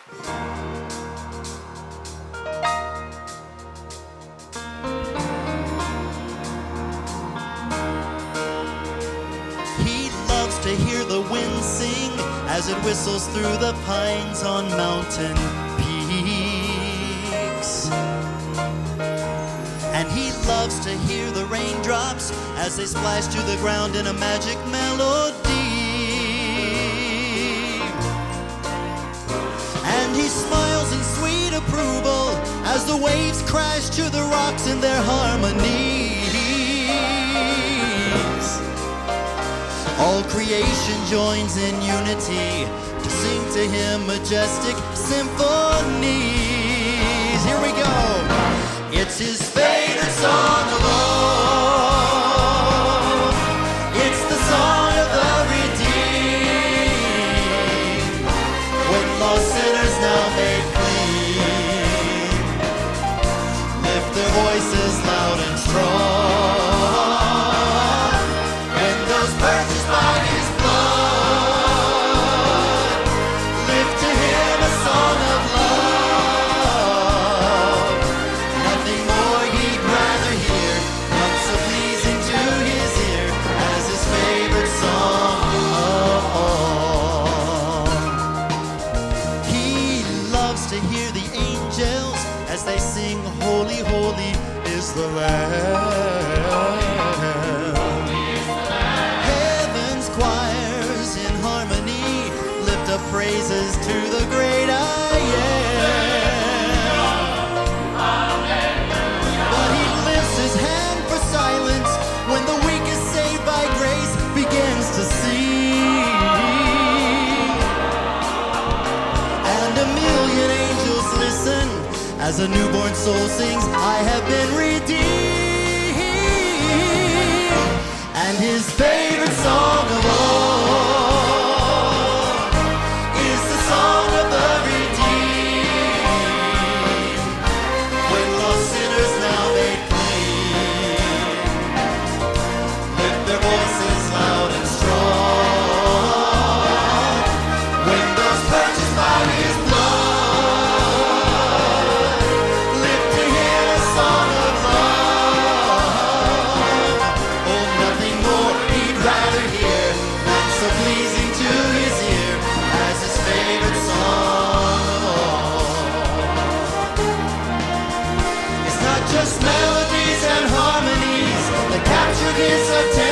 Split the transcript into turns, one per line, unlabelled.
To hear the wind sing as it whistles through the pines on mountain peaks. And he loves to hear the raindrops as they splash to the ground in a magic melody. And he smiles in sweet approval as the waves crash to the rocks in their harmonies. All creation joins in unity to sing to him majestic symphonies. Here we go. It's his favorite song of all. It's the song of the redeemed, when lost sinners now made clean lift their voices loud and strong. Purchased by his blood, lift to him a song of love. Nothing more he'd rather hear, none so pleasing to his ear as his favorite song of all. He loves to hear the angels as they sing, holy, holy is the Lamb. Choirs in harmony lift up praises to the great I am. But he lifts his hand for silence when the weak is saved by grace begins to sing. And a million angels listen as a newborn soul sings, I have been redeemed. And his favorite song of all is the song of the redeemed, when lost sinners now made clean lift their voices loud and strong. When those purchased by his blood lift to hear a song of love. Oh, nothing more he'd rather hear, not so pleasing to his ear as his favorite song of all. It's not just melodies and harmonies that capture his attention.